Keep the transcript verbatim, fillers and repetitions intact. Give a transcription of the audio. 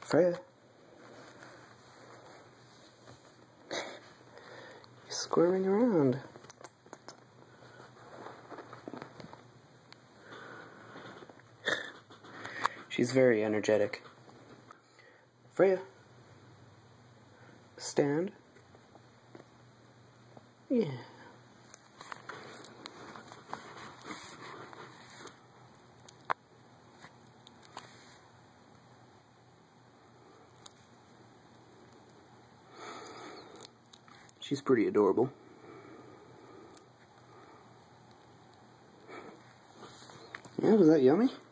Frøya. He's squirming around. She's very energetic. Frøya. Stand. Yeah. She's pretty adorable. Yeah, was that yummy?